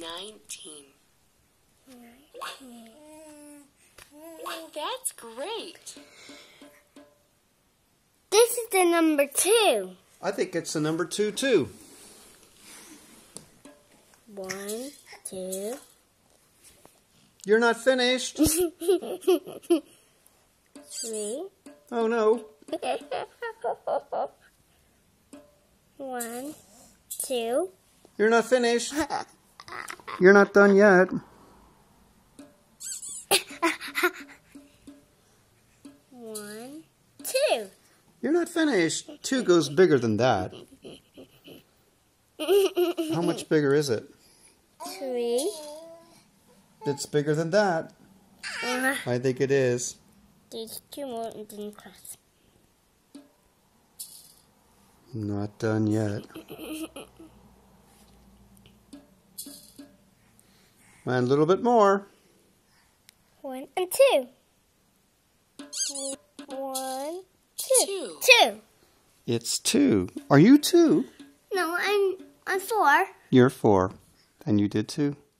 19. That's great. This is the number 2. I think it's the number 2 too. 1, 2. You're not finished. 3. Oh no. 1, 2. You're not finished. You're not done yet. 1, 2. You're not finished. 2 goes bigger than that. How much bigger is it? 3. It's bigger than that. I think it is. There's 2 more and then cross. Not done yet. And a little bit more. 1 and 2. 1, 2. 2. It's 2. Are you 2? No, I'm 4. You're 4. And you did 2.